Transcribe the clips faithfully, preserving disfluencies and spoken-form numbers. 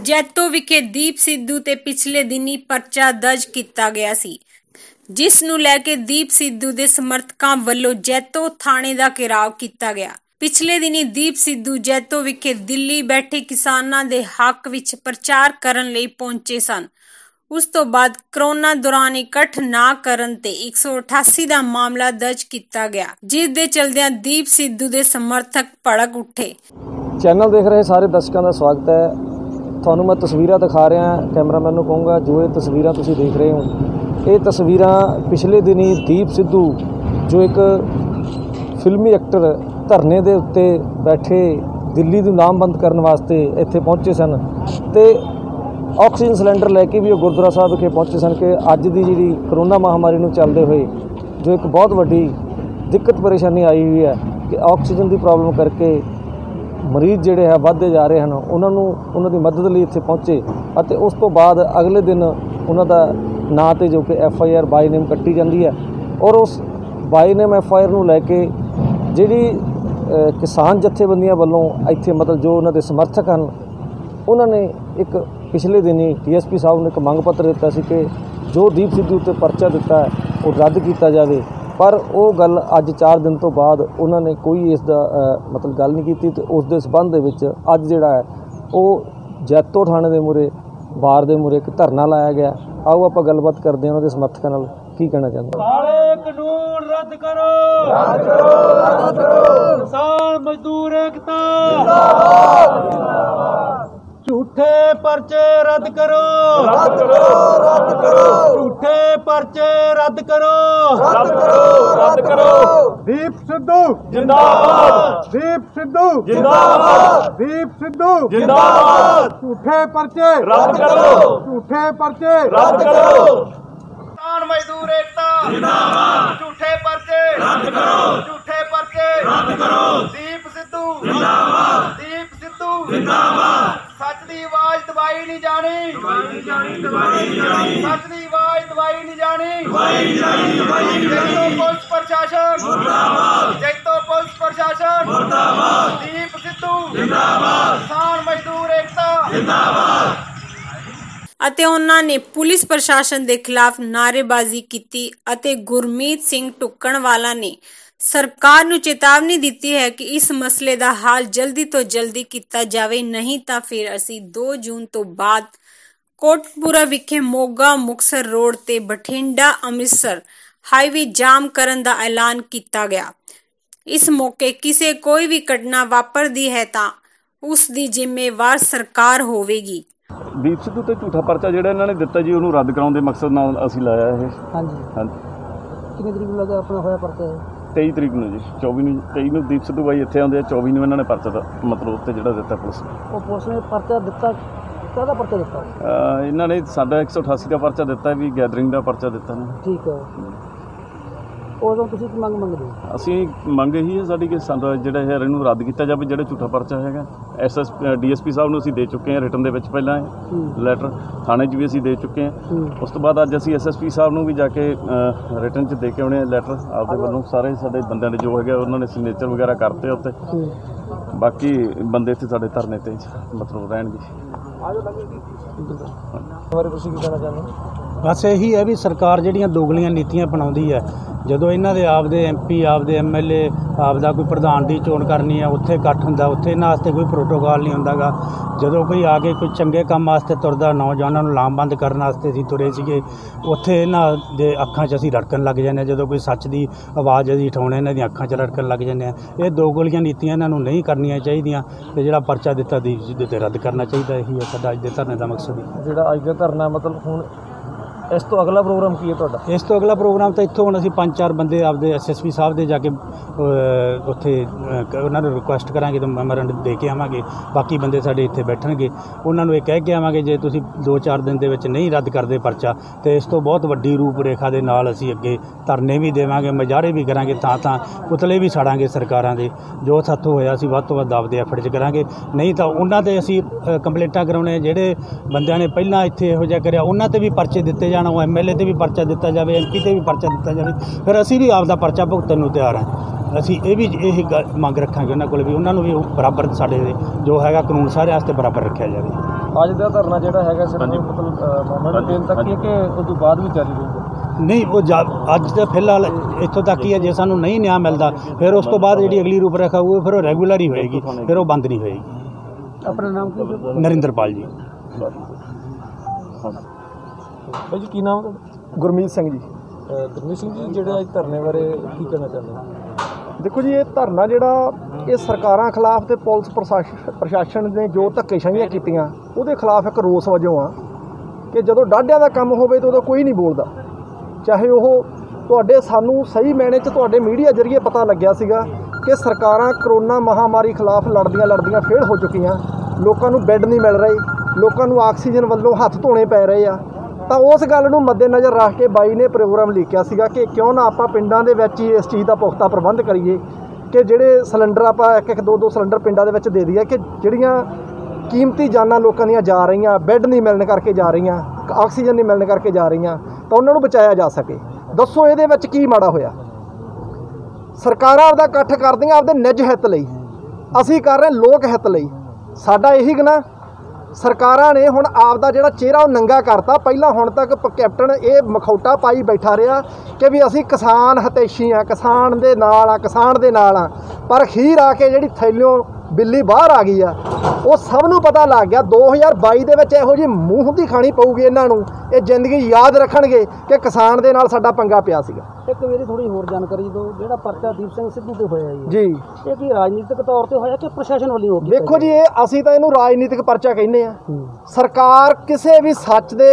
ਜੈਤੋ ਵਿਖੇ ਦੀਪ ਸਿੱਧੂ ਤੇ ਪਿਛਲੇ ਦਿਨੀ ਪਰਚਾ ਦਰਜ ਕੀਤਾ ਗਿਆ ਸੀ, ਜਿਸ ਨੂੰ ਲੈ ਕੇ ਦੀਪ ਸਿੱਧੂ ਦੇ ਸਮਰਥਕਾਂ ਵੱਲੋਂ ਜੈਤੋ ਥਾਣੇ ਦਾ ਘਿਰਾਓ ਕੀਤਾ ਗਿਆ। ਪਿਛਲੇ ਦਿਨੀ ਦੀਪ ਸਿੱਧੂ ਜੈਤੋ ਵਿਖੇ ਦਿੱਲੀ ਬੈਠੇ ਕਿਸਾਨਾਂ ਦੇ ਹੱਕ ਵਿੱਚ ਪ੍ਰਚਾਰ ਕਰਨ ਲਈ ਪਹੁੰਚੇ ਸਨ। ਉਸ ਤੋਂ ਬਾਅਦ ਕਰੋਨਾ ਦੌਰਾਨ ਇਕੱਠ ਨਾ ਕਰਨ ਤੇ ਇੱਕ ਸੌ ਅਠਾਸੀ ਦਾ ਮਾਮਲਾ ਦਰਜ ਕੀਤਾ ਗਿਆ, ਜਿਸ ਦੇ ਚਲਦਿਆਂ ਦੀਪ ਸਿੱਧੂ ਦੇ ਸਮਰਥਕ ਭੜਕ ਉੱਠੇ। ਚੈਨਲ ਦੇਖ ਰਹੇ ਸਾਰੇ ਦਰਸ਼ਕਾਂ ਦਾ ਸਵਾਗਤ ਹੈ। ਤੁਹਾਨੂੰ ਮੈਂ ਤਸਵੀਰਾਂ ਦਿਖਾ ਰਿਹਾ, ਕੈਮਰਾਮੈਨ ਨੂੰ ਕਹੂੰਗਾ ਜੋ ਇਹ ਤਸਵੀਰਾਂ ਤੁਸੀਂ ਦੇਖ ਰਹੇ ਹੋ, ਇਹ ਤਸਵੀਰਾਂ ਪਿਛਲੇ ਦਿਨੀ ਦੀਪ ਸਿੱਧੂ ਜੋ ਇੱਕ ਫਿਲਮੀ ਐਕਟਰ ਧਰਨੇ ਦੇ ਉੱਤੇ ਬੈਠੇ ਦਿੱਲੀ ਨੂੰ ਲਾਮਬੰਦ ਕਰਨ ਵਾਸਤੇ ਇੱਥੇ ਪਹੁੰਚੇ ਸਨ ਤੇ ਆਕਸੀਜਨ ਸਿਲੰਡਰ ਲੈ ਕੇ ਵੀ ਉਹ ਗੁਰਦੁਆਰਾ ਸਾਹਿਬ ਵਿਖੇ ਪਹੁੰਚੇ ਸਨ ਕਿ ਅੱਜ ਦੀ ਜਿਹੜੀ ਕਰੋਨਾ ਮਹਾਮਾਰੀ ਨੂੰ ਚੱਲਦੇ ਹੋਏ ਜੋ ਇੱਕ ਬਹੁਤ ਵੱਡੀ ਦਿੱਕਤ ਪਰੇਸ਼ਾਨੀ ਆਈ ਹੋਈ ਹੈ ਕਿ ਆਕਸੀਜਨ ਦੀ ਪ੍ਰੋਬਲਮ ਕਰਕੇ ਮਰੀਜ਼ ਜਿਹੜੇ ਹੈ ਵੱਧਦੇ ਜਾ ਰਹੇ ਹਨ, ਉਹਨਾਂ ਨੂੰ ਉਹਨਾਂ ਦੀ ਮਦਦ ਲਈ ਇੱਥੇ ਪਹੁੰਚੇ ਅਤੇ ਉਸ ਤੋਂ ਬਾਅਦ ਅਗਲੇ ਦਿਨ ਉਹਨਾਂ ਦਾ ਨਾਂ 'ਤੇ ਜੋ ਕਿ ਐਫ ਆਈ ਆਰ ਬਾਈ ਨੇਮ ਕੱਟੀ ਜਾਂਦੀ ਹੈ ਔਰ ਉਸ ਬਾਈ ਨੇਮ ਐਫ ਆਈ ਆਰ ਨੂੰ ਲੈ ਕੇ ਜਿਹੜੀ ਕਿਸਾਨ ਜਥੇਬੰਦੀਆਂ ਵੱਲੋਂ ਇੱਥੇ ਮਤਲਬ ਜੋ ਉਹਨਾਂ ਦੇ ਸਮਰਥਕ ਹਨ, ਉਹਨਾਂ ਨੇ ਇੱਕ ਪਿਛਲੇ ਦਿਨੀ ਡੀ ਐਸ ਪੀ ਸਾਹਿਬ ਨੂੰ ਇੱਕ ਮੰਗ ਪੱਤਰ ਦਿੱਤਾ ਸੀ ਕਿ ਜੋ ਦੀਪ ਸਿੱਧੂ ਉੱਤੇ ਪਰਚਾ ਦਿੱਤਾ ਹੈ ਉਹ ਰੱਦ ਕੀਤਾ ਜਾਵੇ, ਪਰ ਉਹ ਗੱਲ ਅੱਜ ਚਾਰ ਦਿਨ ਤੋਂ ਬਾਅਦ ਉਹਨਾਂ ਨੇ ਕੋਈ ਇਸ ਦਾ ਮਤਲਬ ਗੱਲ ਨਹੀਂ ਕੀਤੀ ਤੇ ਉਸ ਦੇ ਸਬੰਧ ਦੇ ਵਿੱਚ ਅੱਜ ਜਿਹੜਾ ਹੈ ਉਹ ਜੈਤੋ ਥਾਣੇ ਦੇ ਮੂਹਰੇ ਬਾਰ ਦੇ ਮੂਹਰੇ ਇੱਕ ਧਰਨਾ ਲਾਇਆ ਗਿਆ। ਆਓ ਆਪਾਂ ਗੱਲਬਾਤ ਕਰਦੇ ਹਾਂ ਉਹਨਾਂ ਦੇ ਸਮਰਥਕਾਂ ਨਾਲ, ਕੀ ਕਹਿਣਾ ਚਾਹੁੰਦੇ। ਕਾਲੇ ਕਾਨੂੰਨ ਰੱਦ ਕਰੋ, ਰੱਦ ਕਰੋ, ਰੱਦ ਕਰੋ। ਕਿਸਾਨ ਮਜ਼ਦੂਰ ਏਕਤਾ ਜਿੰਦਾਬਾਦ, ਜਿੰਦਾਬਾਦ। ਝੂਠੇ ਪਰਚੇ ਰੱਦ ਕਰੋ, ਰੱਦ ਕਰੋ, ਰੱਦ ਕਰੋ। ਝੂਠੇ ਪਰਚੇ ਰੱਦ ਕਰੋ, ਰੱਦ ਕਰੋ, ਰੱਦ ਕਰੋ। ਦੀਪ ਸਿੱਧੂ ਜਿੰਦਾਬਾਦ, ਦੀਪ ਸਿੱਧੂ ਜਿੰਦਾਬਾਦ, ਦੀਪ ਸਿੱਧੂ ਜਿੰਦਾਬਾਦ। ਝੂਠੇ ਪਰਚੇ ਰੱਦ ਕਰੋ, ਝੂਠੇ ਪਰਚੇ ਰੱਦ ਕਰੋ। ਕਿਸਾਨ ਮਜ਼ਦੂਰ ਏਕਤਾ ਜਿੰਦਾਬਾਦ। ਝੂਠੇ ਪਰਚੇ ਰੱਦ ਕਰੋ, ਝੂਠੇ ਪਰਚੇ ਰੱਦ ਕਰੋ। ਦੀਪ ਸਿੱਧੂ ਜਿੰਦਾਬਾਦ, ਦੀਪ ਸਿੱਧੂ ਜਿੰਦਾਬਾਦ। ਸੱਚ ਦੀ ਆਵਾਜ਼ ਦਬਾਈ ਨਹੀਂ ਜਾਣੀ, ਦਬਾਈ ਨਹੀਂ ਜਾਣੀ, ਦਬਾਈ ਨਹੀਂ ਜਾਣੀ। ਸੱਚ ਦੀ ਆਵਾਜ਼ ਦਬਾਈ ਨਹੀਂ ਜਾਣੀ, ਦਬਾਈ ਨਹੀਂ ਜਾਣੀ, ਦਬਾਈ ਨਹੀਂ ਜਾਣੀ। ਜੈਤੋ ਪੁਲਿਸ ਪ੍ਰਸ਼ਾਸਨ ਮੁਰਦਾਬਾਦ, ਜੈਤੋ ਪੁਲਿਸ ਪ੍ਰਸ਼ਾਸਨ ਮੁਰਦਾਬਾਦ। ਦੀਪ ਸਿੱਧੂ ਜਿੰਦਾਬਾਦ, ਕਿਸਾਨ ਮਜ਼ਦੂਰ ਏਕਤਾ ਜਿੰਦਾਬਾਦ। ਅਤੇ ਉਹਨਾਂ ਨੇ ਪੁਲਿਸ ਪ੍ਰਸ਼ਾਸਨ ਦੇ ਖਿਲਾਫ ਨਾਅਰੇਬਾਜ਼ੀ ਕੀਤੀ ਅਤੇ ਗੁਰਮੀਤ ਸਿੰਘ ਟੁੱਕਣਵਾਲਾ ਨੇ ਸਰਕਾਰ ਨੂੰ ਚੇਤਾਵਨੀ ਦਿੱਤੀ ਹੈ ਕਿ ਇਸ ਮਸਲੇ ਦਾ ਹੱਲ ਜਲਦੀ ਤੋਂ ਜਲਦੀ ਕੀਤਾ ਜਾਵੇ, ਨਹੀਂ ਤਾਂ ਫਿਰ ਅਸੀਂ ਦੋ ਜੂਨ ਤੋਂ ਬਾਅਦ ਕੋਟਕਪੂਰਾ ਵਿਖੇ ਮੋਗਾ ਮੁਕਤਸਰ ਰੋਡ ਤੇ ਬਠਿੰਡਾ ਅੰਮ੍ਰਿਤਸਰ ਹਾਈਵੇ ਜਾਮ ਕਰਨ ਦਾ ਐਲਾਨ ਕੀਤਾ ਗਿਆ। ਇਸ ਮੌਕੇ ਕਿਸੇ ਕੋਈ ਵੀ ਘਟਨਾ ਵਾਪਰਦੀ ਹੈ ਤਾਂ ਉਸ ਦੀ ਜ਼ਿੰਮੇਵਾਰ ਸਰਕਾਰ ਹੋਵੇਗੀ। ਦੀਪ ਸਿੱਧੂ ਤੇ ਝੂਠਾ ਪਰਚਾ ਜਿਹੜਾ ਇਹਨਾਂ ਨੇ ਦਿੱਤਾ ਜੀ, ਉਹਨੂੰ ਰੱਦ ਕਰਾਉਣ ਦੇ ਮਕਸਦ ਨਾਲ ਅਸੀਂ ਲਾਇਆ ਇਹ। ਹਾਂਜੀ ਹਾਂਜੀ। ਕਿੰਨੀ ਤਰੀਕ ਨੂੰ ਲੱਗਾ ਆਪਣਾ ਹੋਇਆ ਪਰਚਾ? ਤੇਈ ਤਰੀਕ ਨੂੰ ਜੀ, ਚੌਵੀ ਨੂੰ ਤੇਈ ਨੂੰ ਦੀਪ ਸਿੱਧੂ ਬਾਈ ਇੱਥੇ ਆਉਂਦੇ ਆ, ਚੌਵੀ ਨੂੰ ਇਹਨਾਂ ਨੇ ਪਰਚਾ ਦਾ ਮਤਲਬ ਉੱਤੇ ਜਿਹੜਾ ਦਿੱਤਾ ਪੁਲਿਸ ਨੇ। ਉਹ ਪੁਲਿਸ ਨੇ ਪਰਚਾ ਦਿੱਤਾ, ਕਾਹਦਾ ਪਰਚਾ ਦਿੱਤਾ? ਇਹਨਾਂ ਨੇ ਸਾਡਾ ਇੱਕ ਸੌ ਅਠਾਸੀ ਦਾ ਪਰਚਾ ਦਿੱਤਾ ਵੀ ਗੈਦਰਿੰਗ ਦਾ ਪਰਚਾ ਦਿੱਤਾ ਨੇ। ਠੀਕ ਹੈ। ਉਦੋਂ ਤੁਸੀਂ ਕੀ ਮੰਗ ਮੰਗਦੇ ਹੋ? ਅਸੀਂ ਮੰਗ ਇਹੀ ਹੈ ਸਾਡੀ ਕਿ ਸਾਡਾ ਜਿਹੜਾ ਹੈ ਇਹਨੂੰ ਰੱਦ ਕੀਤਾ ਜਾਵੇ, ਜਿਹੜਾ ਝੂਠਾ ਪਰਚਾ ਹੈਗਾ। S S D S P ਸਾਹਿਬ ਨੂੰ ਅਸੀਂ ਦੇ ਚੁੱਕੇ ਹਾਂ ਰਿਟਨ ਦੇ ਵਿੱਚ ਪਹਿਲਾਂ ਲੈਟਰ, ਥਾਣੇ 'ਚ ਵੀ ਅਸੀਂ ਦੇ ਚੁੱਕੇ ਹਾਂ। ਉਸ ਤੋਂ ਬਾਅਦ ਅੱਜ ਅਸੀਂ ਐਸ ਐਸ ਪੀ ਸਾਹਿਬ ਨੂੰ ਵੀ ਜਾ ਕੇ ਰਿਟਨ 'ਚ ਦੇ ਕੇ ਆਉਣੇ ਲੈਟਰ ਆਪਦੇ ਵੱਲੋਂ। ਸਾਰੇ ਸਾਡੇ ਬੰਦਿਆਂ ਦੇ ਜੋ ਹੈਗੇ ਉਹਨਾਂ ਨੇ ਸਿਗਨੇਚਰ ਵਗੈਰਾ ਕਰਤੇ ਉੱਤੇ, ਬਾਕੀ ਬੰਦੇ ਇੱਥੇ ਸਾਡੇ ਧਰਨੇ 'ਤੇ ਮਤਲਬ ਰਹਿਣਗੇ। ਬਾਰੇ ਤੁਸੀਂ ਕੀ ਕਹਿਣਾ ਚਾਹੁੰਦੇ? ਬਸ ਇਹੀ ਹੈ ਵੀ ਸਰਕਾਰ ਜਿਹੜੀਆਂ ਦੋਗਲੀਆਂ ਨੀਤੀਆਂ ਅਪਣਾਉਂਦੀ ਹੈ, ਜਦੋਂ ਇਹਨਾਂ ਦੇ ਆਪਦੇ ਐਮ ਪੀ, ਆਪਦੇ ਐਮ ਐਲ ਏ, ਆਪਦਾ ਕੋਈ ਪ੍ਰਧਾਨ ਦੀ ਚੋਣ ਕਰਨੀ ਹੈ, ਉੱਥੇ ਇਕੱਠ ਹੁੰਦਾ, ਉੱਥੇ ਇਹਨਾਂ ਵਾਸਤੇ ਕੋਈ ਪ੍ਰੋਟੋਕਾਲ ਨਹੀਂ ਹੁੰਦਾ ਗਾ। ਜਦੋਂ ਕੋਈ ਆ ਕੇ ਕੋਈ ਚੰਗੇ ਕੰਮ ਵਾਸਤੇ ਤੁਰਦਾ, ਨੌਜਵਾਨਾਂ ਨੂੰ ਲਾਮਬੰਦ ਕਰਨ ਵਾਸਤੇ ਅਸੀਂ ਤੁਰੇ ਸੀਗੇ, ਉੱਥੇ ਇਹਨਾਂ ਦੇ ਅੱਖਾਂ 'ਚ ਅਸੀਂ ਰੜਕਣ ਲੱਗ ਜਾਂਦੇ ਹਾਂ। ਜਦੋਂ ਕੋਈ ਸੱਚ ਦੀ ਆਵਾਜ਼ ਅਸੀਂ ਉਠਾਉਣੇ, ਇਹਨਾਂ ਦੀਆਂ ਅੱਖਾਂ 'ਚ ਰੜਕਣ ਲੱਗ ਜਾਂਦੇ ਹਾਂ। ਇਹ ਦੋਗਲੀਆਂ ਨੀਤੀਆਂ ਇਹਨਾਂ ਨੂੰ ਨਹੀਂ ਕਰਨੀਆਂ ਚਾਹੀਦੀਆਂ ਅਤੇ ਜਿਹੜਾ ਪਰਚਾ ਦਿੱਤਾ ਦੀਪ ਸਿੱਧੂ 'ਤੇ ਰੱਦ ਕਰਨਾ ਚਾਹੀਦਾ। ਇਹੀ ਹੈ ਸਾਡਾ ਅੱਜ ਦੇ ਧਰਨੇ ਦਾ ਮਕਸਦ। ਜਿਹੜਾ ਅੱਜ ਦਾ ਧਰਨਾ ਮਤਲਬ ਹੁਣ ਇਸ ਤੋਂ ਅਗਲਾ ਪ੍ਰੋਗਰਾਮ ਕੀ ਹੈ ਤੁਹਾਡਾ? ਇਸ ਤੋਂ ਅਗਲਾ ਪ੍ਰੋਗਰਾਮ ਤਾਂ ਇੱਥੋਂ ਹੁਣ ਅਸੀਂ ਪੰਜ ਚਾਰ ਬੰਦੇ ਆਪਦੇ ਐਸ ਐਸ ਪੀ ਸਾਹਿਬ ਦੇ ਜਾ ਕੇ ਉੱਥੇ ਉਹਨਾਂ ਨੂੰ ਰਿਕੁਐਸਟ ਕਰਾਂਗੇ ਤਾਂ ਮੈਮੋਰੈਂਡਮ ਦੇ ਕੇ ਆਵਾਂਗੇ। ਬਾਕੀ ਬੰਦੇ ਸਾਡੇ ਇੱਥੇ ਬੈਠਣਗੇ, ਉਹਨਾਂ ਨੂੰ ਇਹ ਕਹਿ ਕੇ ਆਵਾਂਗੇ ਜੇ ਤੁਸੀਂ ਦੋ ਚਾਰ ਦਿਨ ਦੇ ਵਿੱਚ ਨਹੀਂ ਰੱਦ ਕਰਦੇ ਪਰਚਾ ਤਾਂ ਇਸ ਤੋਂ ਬਹੁਤ ਵੱਡੀ ਰੂਪ ਰੇਖਾ ਦੇ ਨਾਲ ਅਸੀਂ ਅੱਗੇ ਧਰਨੇ ਵੀ ਦੇਵਾਂਗੇ, ਮੁਜ਼ਾਹਰੇ ਵੀ ਕਰਾਂਗੇ, ਥਾਂ ਥਾਂ ਪੁਤਲੇ ਵੀ ਸਾੜਾਂਗੇ ਸਰਕਾਰਾਂ ਦੇ। ਜੋ ਸਾਥੋਂ ਹੋਇਆ ਅਸੀਂ ਵੱਧ ਤੋਂ ਵੱਧ ਆਪਦੇ ਐਫਰਟ 'ਚ ਕਰਾਂਗੇ, ਨਹੀਂ ਤਾਂ ਉਹਨਾਂ 'ਤੇ ਅਸੀਂ ਕੰਪਲੇਂਟਾਂ ਕਰਾਉਣੇ। ਜਿਹੜੇ ਬੰਦਿਆਂ ਨੇ ਪਹਿਲਾਂ ਇੱਥੇ ਇਹੋ ਜਿਹਾ ਕਰਿਆ ਉਹਨਾਂ 'ਤੇ ਵੀ ਪਰਚੇ ਦਿੱਤੇ ਜਾਣ, ਉਹ ਐਮ ਐਲ ਏ 'ਤੇ ਵੀ ਪਰਚਾ ਦਿੱਤਾ ਜਾਵੇ, ਐਮ ਪੀ 'ਤੇ ਵੀ ਪਰਚਾ ਦਿੱਤਾ ਜਾਵੇ। ਫਿਰ ਅਸੀਂ ਵੀ ਆਪਦਾ ਪਰਚਾ ਭੁਗਤਣ ਨੂੰ ਤਿਆਰ ਹਾਂ। ਅਸੀਂ ਇਹ ਵੀ ਇਹ ਮੰਗ ਰੱਖਾਂਗੇ ਉਹਨਾਂ ਕੋਲ ਵੀ, ਉਹਨਾਂ ਨੂੰ ਵੀ ਬਰਾਬਰ ਸਾਡੇ ਜੋ ਹੈਗਾ ਕਾਨੂੰਨ ਸਾਰੇ ਵਾਸਤੇ ਬਰਾਬਰ ਰੱਖਿਆ ਜਾਵੇ। ਅੱਜ ਦਾ ਧਰਨਾ ਜਿਹੜਾ ਹੈਗਾ ਸਿਰਫ ਮਤਲਬ ਮੌਮੈਂਟ ਦੇਣ ਤੱਕ ਹੀ ਹੈ ਕਿ ਉਸ ਤੋਂ ਬਾਅਦ ਵੀ ਜਾਰੀ ਰਹੂਗਾ? ਨਹੀਂ, ਉਹ ਜਾ ਅੱਜ ਤਾਂ ਫਿਲਹਾਲ ਇੱਥੋਂ ਤੱਕ ਹੀ ਹੈ। ਜੇ ਸਾਨੂੰ ਨਹੀਂ ਨਿਆਂ ਮਿਲਦਾ ਫਿਰ ਉਸ ਤੋਂ ਬਾਅਦ ਜਿਹੜੀ ਅਗਲੀ ਰੂਪਰੇਖਾ ਹੋਊਗੀ ਫਿਰ ਉਹ ਰੈਗੂਲਰ ਹੀ ਹੋਏਗੀ, ਫਿਰ ਉਹ ਬੰਦ ਨਹੀਂ ਹੋਏਗੀ। ਆਪਣਾ ਨਾਮ ਕੀ? ਨਰਿੰਦਰਪਾਲ ਜੀ। ਭਾਈ ਜੀ ਕੀ ਨਾਮ ਹੈ? ਗੁਰਮੀਤ ਸਿੰਘ ਜੀ। ਗੁਰਮੀਤ ਸਿੰਘ ਜੀ, ਜਿਹੜੇ ਅੱਜ ਧਰਨੇ ਬਾਰੇ ਕੀ ਕਹਿਣਾ ਚਾਹੁੰਦੇ ਹੋ? ਦੇਖੋ ਜੀ, ਇਹ ਧਰਨਾ ਜਿਹੜਾ ਇਹ ਸਰਕਾਰਾਂ ਖਿਲਾਫ ਤੇ ਪੁਲਿਸ ਪ੍ਰਸ਼ਾਸਨ ਪ੍ਰਸ਼ਾਸਨ ਨੇ ਜੋ ਧੱਕੇਸ਼ਾਹੀਆਂ ਕੀਤੀਆਂ ਉਹਦੇ ਖਿਲਾਫ ਇੱਕ ਰੋਸ ਵਜੋਂ ਆ ਕਿ ਜਦੋਂ ਡਾਢਿਆਂ ਦਾ ਕੰਮ ਹੋਵੇ ਤਾਂ ਉਦੋਂ ਕੋਈ ਨਹੀਂ ਬੋਲਦਾ। ਚਾਹੇ ਉਹ ਤੁਹਾਡੇ ਸਾਨੂੰ ਸਹੀ ਮੈਨੇ 'ਚ ਤੁਹਾਡੇ ਮੀਡੀਆ ਜ਼ਰੀਏ ਪਤਾ ਲੱਗਿਆ ਸੀਗਾ ਕਿ ਸਰਕਾਰਾਂ ਕਰੋਨਾ ਮਹਾਮਾਰੀ ਖਿਲਾਫ ਲੜਦੀਆਂ ਲੜਦੀਆਂ ਫੇਲ ਹੋ ਚੁੱਕੀਆਂ, ਲੋਕਾਂ ਨੂੰ ਬੈੱਡ ਨਹੀਂ ਮਿਲ ਰਹੇ, ਲੋਕਾਂ ਨੂੰ ਆਕਸੀਜਨ ਵੱਲੋਂ ਹੱਥ ਧੋਣੇ ਪੈ ਰਹੇ ਆ। ਤਾਂ ਉਸ ਗੱਲ ਨੂੰ ਮੱਦੇਨਜ਼ਰ ਰੱਖ ਕੇ ਬਾਈ ਨੇ ਪ੍ਰੋਗਰਾਮ ਲਿਖਿਆ ਸੀਗਾ ਕਿ ਕਿਉਂ ਨਾ ਆਪਾਂ ਪਿੰਡਾਂ ਦੇ ਵਿੱਚ ਹੀ ਇਸ ਚੀਜ਼ ਦਾ ਪੁਖਤਾ ਪ੍ਰਬੰਧ ਕਰੀਏ ਕਿ ਜਿਹੜੇ ਸਿਲੰਡਰ ਆਪਾਂ ਇੱਕ ਇੱਕ ਦੋ ਦੋ ਸਿਲੰਡਰ ਪਿੰਡਾਂ ਦੇ ਵਿੱਚ ਦੇ ਦਈਏ ਕਿ ਜਿਹੜੀਆਂ ਕੀਮਤੀ ਜਾਨਾਂ ਲੋਕਾਂ ਦੀਆਂ ਜਾ ਰਹੀਆਂ, ਬੈੱਡ ਨਹੀਂ ਮਿਲਣ ਕਰਕੇ ਜਾ ਰਹੀਆਂ, ਆਕਸੀਜਨ ਨਹੀਂ ਮਿਲਣ ਕਰਕੇ ਜਾ ਰਹੀਆਂ, ਤਾਂ ਉਹਨਾਂ ਨੂੰ ਬਚਾਇਆ ਜਾ ਸਕੇ। ਦੱਸੋ ਇਹਦੇ ਵਿੱਚ ਕੀ ਮਾੜਾ ਹੋਇਆ? ਸਰਕਾਰਾਂ ਆਪਦਾ ਇਕੱਠ ਕਰਦੀਆਂ ਆਪਦੇ ਨਿੱਜ ਹਿੱਤ ਲਈ, ਅਸੀਂ ਕਰ ਰਹੇ ਲੋਕ ਹਿੱਤ ਲਈ। ਸਾਡਾ ਇਹੀ ਗੁਨਾਹ ਸਰਕਾਰਾਂ ਨੇ ਹੁਣ ਆਪਦਾ ਜਿਹੜਾ ਚਿਹਰਾ ਉਹ ਨੰਗਾ ਕਰਤਾ। ਪਹਿਲਾਂ ਹੁਣ ਤੱਕ ਕੈਪਟਨ ਇਹ ਮਖੌਟਾ ਪਾਈ ਬੈਠਾ ਰਿਹਾ ਕਿ ਵੀ ਅਸੀਂ ਕਿਸਾਨ ਹਿਤੈਸ਼ੀ ਆ, ਕਿਸਾਨ ਦੇ ਨਾਲ ਆ, ਕਿਸਾਨ ਦੇ ਨਾਲ ਆ, ਪਰ ਅਖੀਰ ਆ ਕੇ ਜਿਹੜੀ ਥੈਲਿਓਂ ਬਿੱਲੀ ਬਾਹਰ ਆ ਗਈ ਆ ਉਹ ਸਭ ਨੂੰ ਪਤਾ ਲੱਗ ਗਿਆ। ਦੋ ਹਜ਼ਾਰ ਬਾਈ ਦੇ ਵਿੱਚ ਇਹੋ ਜਿਹੀ ਮੂੰਹ ਦੀ ਖਾਣੀ ਪਊਗੀ ਇਹਨਾਂ ਨੂੰ, ਇਹ ਜ਼ਿੰਦਗੀ ਯਾਦ ਰੱਖਣਗੇ ਕਿ ਕਿਸਾਨ ਦੇ ਨਾਲ ਸਾਡਾ ਪੰਗਾ ਪਿਆ ਸੀਗਾ। ਇੱਕ ਮੇਰੀ ਥੋੜੀ ਹੋਰ ਜਾਣਕਾਰੀ ਦਿਓ, ਜਿਹੜਾ ਪਰਚਾ ਦੀਪ ਸਿੰਘ ਸਿੱਧੂ ਤੇ ਹੋਇਆ ਜੀ ਇਹ ਕੀ ਰਾਜਨੀਤਿਕ ਤੌਰ ਤੇ ਹੋਇਆ ਕਿ ਪ੍ਰਸ਼ਾਸਨ ਵੱਲੋਂ? ਦੇਖੋ ਜੀ, ਇਹ ਅਸੀਂ ਤਾਂ ਇਹਨੂੰ ਰਾਜਨੀਤਿਕ ਪਰਚਾ ਕਹਿੰਦੇ ਆ। ਸਰਕਾਰ ਕਿਸੇ ਵੀ ਸੱਚ ਦੇ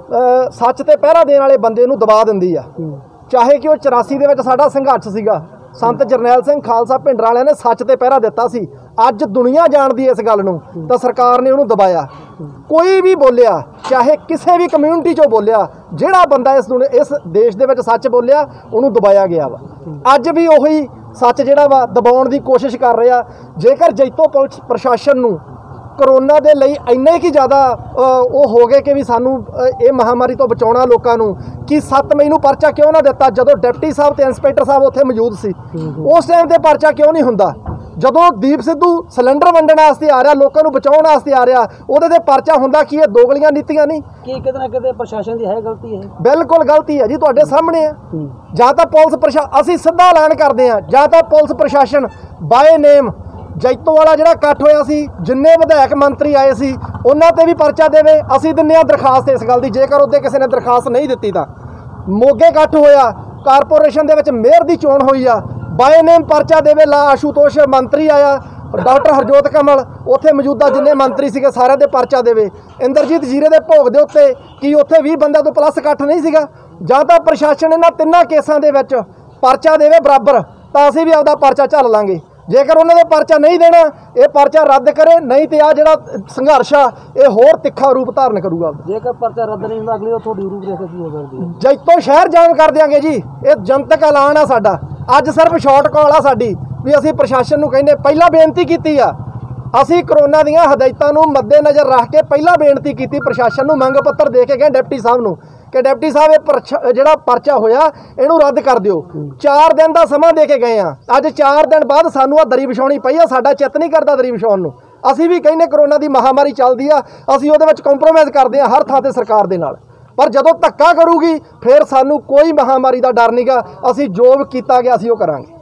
ਸੱਚ ਤੇ ਪਹਿਰਾ ਦੇਣ ਵਾਲੇ ਬੰਦੇ ਨੂੰ ਦਬਾ ਦਿੰਦੀ ਆ। ਚਾਹੇ ਕਿ ਉਹ ਚੁਰਾਸੀ ਦੇ ਵਿੱਚ ਸਾਡਾ ਸੰਘਰਸ਼ ਸੀਗਾ, ਸੰਤ ਜਰਨੈਲ ਸਿੰਘ ਖਾਲਸਾ ਭਿੰਡਰਾਂ ਵਾਲਿਆਂ ਨੇ ਸੱਚ ਤੇ ਪਹਿਰਾ ਦਿੱਤਾ ਸੀ। ਅੱਜ ਦੁਨੀਆ ਜਾਣਦੀ ਇਸ ਗੱਲ ਨੂੰ, ਤਾਂ ਸਰਕਾਰ ਨੇ ਉਹਨੂੰ ਦਬਾਇਆ। ਕੋਈ ਵੀ ਬੋਲਿਆ, ਚਾਹੇ ਕਿਸੇ ਵੀ ਕਮਿਊਨਿਟੀ 'ਚੋਂ ਬੋਲਿਆ, ਜਿਹੜਾ ਬੰਦਾ ਇਸ ਦੁਨੀਆ ਇਸ ਦੇਸ਼ ਦੇ ਵਿੱਚ ਸੱਚ ਬੋਲਿਆ ਉਹਨੂੰ ਦਬਾਇਆ ਗਿਆ ਵਾ। ਅੱਜ ਵੀ ਉਹੀ ਸੱਚ ਜਿਹੜਾ ਵਾ ਦਬਾਉਣ ਦੀ ਕੋਸ਼ਿਸ਼ ਕਰ ਰਿਹਾ। ਜੇਕਰ ਜੈਤੋ ਪੁਲਿਸ ਪ੍ਰਸ਼ਾਸਨ ਨੂੰ ਕਰੋਨਾ ਦੇ ਲਈ ਇੰਨੇ ਕੀ ਜ਼ਿਆਦਾ ਉਹ ਹੋ ਗਏ ਕਿ ਵੀ ਸਾਨੂੰ ਇਹ ਮਹਾਮਾਰੀ ਤੋਂ ਬਚਾਉਣਾ ਲੋਕਾਂ ਨੂੰ, ਕਿ ਸੱਤ ਮਈ ਨੂੰ ਪਰਚਾ ਕਿਉਂ ਨਾ ਦਿੱਤਾ? ਜਦੋਂ ਡਿਪਟੀ ਸਾਹਿਬ ਤੇ ਇੰਸਪੈਕਟਰ ਸਾਹਿਬ ਉੱਥੇ ਮੌਜੂਦ ਸੀ, ਉਸ ਟਾਈਮ ਤੇ ਪਰਚਾ ਕਿਉਂ ਨਹੀਂ ਹੁੰਦਾ? ਜਦੋਂ ਦੀਪ ਸਿੱਧੂ ਸਿਲੰਡਰ ਵੰਡਣ ਵਾਸਤੇ ਆ ਰਿਹਾ, ਲੋਕਾਂ ਨੂੰ ਬਚਾਉਣ ਵਾਸਤੇ ਆ ਰਿਹਾ, ਉਹਦੇ ਤੇ ਪਰਚਾ ਹੁੰਦਾ ਕੀ? ਇਹ ਦੋਗਲੀਆਂ ਨੀਤੀਆਂ ਨਹੀਂ ਕੀ ਕਿਤੇ ਨਾ ਕਿਤੇ ਪ੍ਰਸ਼ਾਸਨ ਦੀ ਹੈ ਗਲਤੀ? ਹੈ ਬਿਲਕੁਲ ਗਲਤੀ ਹੈ ਜੀ, ਤੁਹਾਡੇ ਸਾਹਮਣੇ ਆ। ਜਾਂ ਤਾਂ ਪੁਲਿਸ ਪ੍ਰਸ਼ਾਸਨ, ਅਸੀਂ ਸਿੱਧਾ ਐਲਾਨ ਕਰਦੇ ਹਾਂ, ਜਾਂ ਤਾਂ ਪੁਲਿਸ ਪ੍ਰਸ਼ਾਸਨ ਬਾਏ ਨੇਮ ਜੈਤੋ ਵਾਲਾ ਜਿਹੜਾ ਇਕੱਠ ਹੋਇਆ ਸੀ, ਜਿੰਨੇ ਵਿਧਾਇਕ ਮੰਤਰੀ ਆਏ ਸੀ ਉਹਨਾਂ ਤੇ ਵੀ ਪਰਚਾ ਦੇਵੇ। ਅਸੀਂ ਦਿੰਦੇ ਹਾਂ ਦਰਖਾਸਤ ਇਸ ਗੱਲ ਦੀ, ਜੇਕਰ ਉਹਦੇ ਕਿਸੇ ਨੇ ਦਰਖਾਸਤ ਨਹੀਂ ਦਿੱਤੀ ਤਾਂ। ਮੋਗੇ ਇਕੱਠ ਹੋਇਆ, ਕਾਰਪੋਰੇਸ਼ਨ ਦੇ ਵਿੱਚ ਮੇਅਰ ਦੀ ਚੋਣ ਹੋਈ ਆ, ਬਾਏ ਨੇਮ ਪਰਚਾ ਦੇਵੇ। ਲਾ ਆਸ਼ੂਤੋਸ਼ ਮੰਤਰੀ ਆਇਆ, ਡਾਕਟਰ ਹਰਜੋਤ ਕਮਲ, ਉੱਥੇ ਮੌਜੂਦਾ ਜਿੰਨੇ ਮੰਤਰੀ ਸੀਗੇ ਸਾਰਿਆਂ ਦੇ ਪਰਚਾ ਦੇਵੇ। ਇੰਦਰਜੀਤ ਜੀਰੇ ਦੇ ਭੋਗ ਦੇ ਉੱਤੇ ਕੀ ਉੱਥੇ ਵੀਹ ਬੰਦਿਆਂ ਤੋਂ ਪਲੱਸ ਇਕੱਠ ਨਹੀਂ ਸੀਗਾ? ਜਾਂ ਤਾਂ ਪ੍ਰਸ਼ਾਸਨ ਇਹਨਾਂ ਤਿੰਨਾਂ ਕੇਸਾਂ ਦੇ ਵਿੱਚ ਪਰਚਾ ਦੇਵੇ ਬਰਾਬਰ, ਤਾਂ ਅਸੀਂ ਵੀ ਆਪਦਾ ਪਰਚਾ ਝੱਲ ਲਾਂਗੇ। ਜੇਕਰ ਉਹਨਾਂ ਦੇ ਪਰਚਾ ਨਹੀਂ ਦੇਣਾ, ਇਹ ਪਰਚਾ ਰੱਦ ਕਰੇ, ਨਹੀਂ ਤੇ ਆ ਜਿਹੜਾ ਸੰਘਰਸ਼ ਆ ਇਹ ਹੋਰ ਤਿੱਖਾ ਰੂਪ ਧਾਰਨ ਕਰੂਗਾ। ਜੇਕਰ ਪਰਚਾ ਰੱਦ ਨਹੀਂ ਹੁੰਦਾ, ਅਗਲੀ ਉਹ ਤੁਹਾਡੀ ਰੂਪਰੇਖਾ ਕੀ ਹੋ ਸਕਦੀ ਹੈ? ਜੈਤੋ ਸ਼ਹਿਰ ਜਾਮ ਕਰ ਦਿਆਂਗੇ ਜੀ, ਇਹ ਜਨਤਕ ਐਲਾਨ ਆ ਸਾਡਾ। ਅੱਜ ਸਿਰਫ ਸ਼ਾਰਟ ਕਾਲ ਆ ਸਾਡੀ ਵੀ ਅਸੀਂ ਪ੍ਰਸ਼ਾਸਨ ਨੂੰ ਕਹਿੰਦੇ, ਪਹਿਲਾਂ ਬੇਨਤੀ ਕੀਤੀ ਆ, ਅਸੀਂ ਕਰੋਨਾ ਦੀਆਂ ਹਦਾਇਤਾਂ ਨੂੰ ਮੱਦੇਨਜ਼ਰ ਰੱਖ ਕੇ ਪਹਿਲਾਂ ਬੇਨਤੀ ਕੀਤੀ ਪ੍ਰਸ਼ਾਸਨ ਨੂੰ, ਮੰਗ ਪੱਤਰ ਦੇ ਕੇ ਗਏ ਡਿਪਟੀ ਸਾਹਿਬ ਨੂੰ ਕਿ ਡਿਪਟੀ ਸਾਹਿਬ ਇਹ ਜਿਹੜਾ ਪਰਚਾ ਹੋਇਆ ਇਹਨੂੰ ਰੱਦ ਕਰ ਦਿਓ। ਚਾਰ ਦਿਨ ਦਾ ਸਮਾਂ ਦੇ ਕੇ ਗਏ ਆ, ਅੱਜ ਚਾਰ ਦਿਨ ਬਾਅਦ ਸਾਨੂੰ ਆ ਦਰੀ ਵਿਛਾਉਣੀ ਪਈ ਆ। ਸਾਡਾ ਚਿੱਤ ਨਹੀਂ ਕਰਦਾ ਦਰੀ ਵਿਛਾਉਣ ਨੂੰ। ਅਸੀਂ ਵੀ ਕਹਿੰਦੇ ਕਰੋਨਾ ਦੀ ਮਹਾਮਾਰੀ ਚੱਲਦੀ ਆ, ਅਸੀਂ ਉਹਦੇ ਵਿੱਚ ਕੰਪਰੋਮਾਈਜ਼ ਕਰਦੇ ਆ ਹਰ ਥਾਂ ਤੇ ਸਰਕਾਰ ਦੇ ਨਾਲ, ਪਰ ਜਦੋਂ ਧੱਕਾ ਕਰੂਗੀ ਫਿਰ ਸਾਨੂੰ ਕੋਈ ਮਹਾਮਾਰੀ ਦਾ ਡਰ ਨਹੀਂਗਾ। ਅਸੀਂ ਜੋ ਵੀ ਕੀਤਾ ਗਿਆ ਅਸੀਂ ਉਹ ਕਰਾਂਗੇ।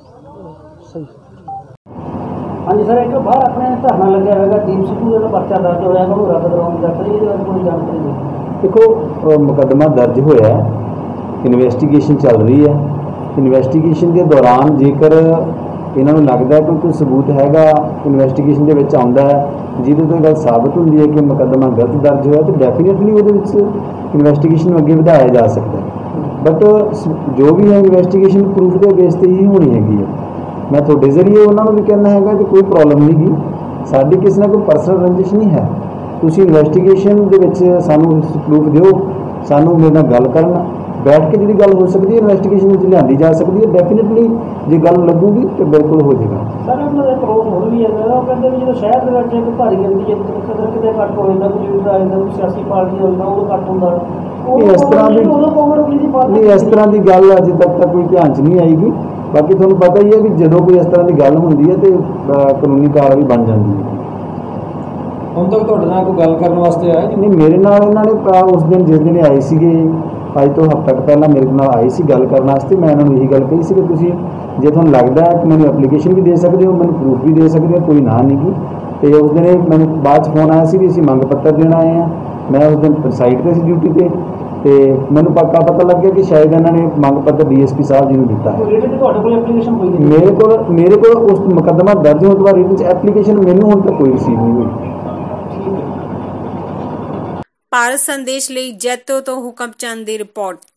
ਹਾਂਜੀ ਸਰ, ਇੱਕ ਬਾਹਰ ਆਪਣੇ ਧਰਨਾ ਲੱਗਿਆ ਹੋਵੇਗਾ ਦੀਪ ਸਿੱਧੂ ਦਾ ਪਰਚਾ ਦਰਜ ਹੋਇਆ, ਉਹਨੂੰ ਰੱਦ ਕਰਾਉਣ ਦੀ ਗੱਲ, ਇਹਦੇ ਬਾਰੇ ਕੋਈ ਜਾਣਕਾਰੀ ਨਹੀਂ? ਦੇਖੋ, ਮੁਕੱਦਮਾ ਦਰਜ ਹੋਇਆ, ਇਨਵੈਸਟੀਗੇਸ਼ਨ ਚੱਲ ਰਹੀ ਹੈ। ਇਨਵੈਸਟੀਗੇਸ਼ਨ ਦੇ ਦੌਰਾਨ ਜੇਕਰ ਇਹਨਾਂ ਨੂੰ ਲੱਗਦਾ ਕਿ ਕੋਈ ਸਬੂਤ ਹੈਗਾ ਇਨਵੈਸਟੀਗੇਸ਼ਨ ਦੇ ਵਿੱਚ ਆਉਂਦਾ ਹੈ ਜਿਹਦੇ ਤੋਂ ਗੱਲ ਸਾਬਤ ਹੁੰਦੀ ਹੈ ਕਿ ਮੁਕੱਦਮਾ ਗਲਤ ਦਰਜ ਹੋਇਆ, ਤਾਂ ਡੈਫੀਨੇਟਲੀ ਉਹਦੇ ਵਿੱਚ ਇਨਵੈਸਟੀਗੇਸ਼ਨ ਨੂੰ ਅੱਗੇ ਵਧਾਇਆ ਜਾ ਸਕਦਾ ਹੈ। ਬਟ ਜੋ ਵੀ ਹੈ ਇਨਵੈਸਟੀਗੇਸ਼ਨ ਪ੍ਰੂਫ ਦੇ ਬੇਸ 'ਤੇ ਹੀ ਹੋਣੀ ਹੈਗੀ ਹੈ। ਮੈਂ ਤੁਹਾਡੇ ਜ਼ਰੀਏ ਉਹਨਾਂ ਨੂੰ ਵੀ ਕਹਿਣਾ ਹੈਗਾ ਕਿ ਕੋਈ ਪ੍ਰੋਬਲਮ ਨਹੀਂ ਗੀ, ਸਾਡੀ ਕਿਸੇ ਨਾਲ ਕੋਈ ਪਰਸਨਲ ਰੰਜਿਸ਼ ਨਹੀਂ ਹੈ। ਤੁਸੀਂ ਇਨਵੈਸਟੀਗੇਸ਼ਨ ਦੇ ਵਿੱਚ ਸਾਨੂੰ ਪ੍ਰੂਫ ਦਿਓ, ਸਾਨੂੰ ਮੇਰੇ ਨਾਲ ਗੱਲ ਕਰਨ, ਬੈਠ ਕੇ ਜਿਹੜੀ ਗੱਲ ਹੋ ਸਕਦੀ ਹੈ ਇਨਵੈਸਟੀਗੇਸ਼ਨ ਵਿੱਚ ਲਿਆਂਦੀ ਜਾ ਸਕਦੀ ਹੈ। ਡੈਫੀਨੇਟਲੀ ਜੇ ਗੱਲ ਲੱਗੂਗੀ ਤਾਂ ਬਿਲਕੁਲ ਹੋ ਜਾਏਗਾ। ਸਰ, ਉਹਨਾਂ ਦਾ ਪ੍ਰੋਸ ਹੋਰ ਵੀ ਹੈ, ਉਹ ਕਹਿੰਦੇ ਵੀ ਜਦੋਂ ਸ਼ਹਿਰ ਦੇ ਵਿੱਚ ਇੱਕ ਭਾਰੀ ਗਿਣਤੀ ਕਿਤੇ ਕਿਤੇ ਘੱਟ ਹੋ ਜਾਂਦਾ, ਕੋਈ ਲੀਡਰ ਆ ਜਾਂਦਾ, ਕੋਈ ਸਿਆਸੀ ਪਾਰਟੀ ਹੁੰਦਾ, ਉਦੋਂ ਘੱਟ ਹੁੰਦਾ। ਇਸ ਤਰ੍ਹਾਂ ਦੀ ਨਹੀਂ, ਇਸ ਤਰ੍ਹਾਂ ਦੀ ਗੱਲ ਅਜੇ ਤੱਕ ਤਾਂ ਕੋਈ ਧਿਆਨ 'ਚ ਨਹੀਂ ਆਏਗੀ। ਬਾਕੀ ਤੁਹਾਨੂੰ ਪਤਾ ਹੀ ਹੈ ਵੀ ਜਦੋਂ ਕੋਈ ਇਸ ਤਰ੍ਹਾਂ ਦੀ ਗੱਲ ਹੁੰਦੀ ਹੈ ਤੇ ਕਾਨੂੰਨੀ ਕਾਰਵਾਈ ਬਣ ਜਾਂਦੀ ਹੈ। ਹੁਣ ਤੱਕ ਤੁਹਾਡੇ ਨਾਲ ਕੋਈ ਗੱਲ ਕਰਨ ਵਾਸਤੇ ਆਇਆ ਜੀ? ਨਹੀਂ, ਮੇਰੇ ਨਾਲ ਇਹਨਾਂ ਨੇ ਅ, ਉਸ ਦਿਨ ਜਿਸ ਦਿਨ ਇਹ ਆਏ ਸੀਗੇ ਅੱਜ ਤੋਂ ਹਫ਼ਤਾ ਕੁ ਪਹਿਲਾਂ ਮੇਰੇ ਨਾਲ ਆਏ ਸੀ ਗੱਲ ਕਰਨ ਵਾਸਤੇ। ਮੈਂ ਇਹਨਾਂ ਨੂੰ ਇਹੀ ਗੱਲ ਕਹੀ ਸੀ ਕਿ ਤੁਸੀਂ ਜੇ ਤੁਹਾਨੂੰ ਲੱਗਦਾ ਹੈ ਕਿ ਮੈਨੂੰ ਐਪਲੀਕੇਸ਼ਨ ਵੀ ਦੇ ਸਕਦੇ ਹੋ, ਮੈਨੂੰ ਪ੍ਰੂਫ ਵੀ ਦੇ ਸਕਦੇ ਹੋ, ਕੋਈ ਨਾ ਨਹੀਂ ਗੀ। ਤੇ ਉਸ ਦਿਨ ਇਹ ਮੈਨੂੰ ਬਾਅਦ 'ਚ ਫੋਨ ਆਇਆ ਸੀ ਵੀ ਅਸੀਂ ਮੰਗ ਪੱਤਰ ਦੇਣ ਆਏ ਹਾਂ। ਮੈਂ ਉਸ ਦਿਨ ਸਾਈਟ 'ਤੇ ਸੀ ਡਿਊਟੀ 'ਤੇ, ਤੇ ਮੈਨੂੰ ਪੱਕਾ ਪਤਾ ਲੱਗਿਆ ਕਿ ਸ਼ਾਇਦ ਇਹਨਾਂ ਨੇ ਮੰਗ ਪੱਤਰ ਡੀਐਸਪੀ ਸਾਹਿਬ ਜੀ ਨੂੰ ਦਿੱਤਾ ਹੈ। ਤੁਹਾਡੇ ਕੋਲ ਐਪਲੀਕੇਸ਼ਨ ਹੋਈ ਨਹੀਂ? ਮੇਰੇ ਕੋਲ ਮੇਰੇ ਕੋਲ ਉਸ ਮੁਕੱਦਮਾ ਦਰਜ ਹੋਣ ਤੋਂ ਬਾਅਦ ਇਹਦੇ 'ਚ ਐਪਲੀਕੇਸ਼ਨ ਮੈਨੂੰ ਹੁਣ ਤੱਕ ਕੋਈ ਰਿਸੀਵ ਨਹੀਂ ਹੋਈ। ਭਾਰਤ ਸੰਦੇਸ਼ ਲਈ ਜੈਤੋ ਤੋਂ ਹੁਕਮ ਚੰਦ ਦੀ ਰਿਪੋਰਟ।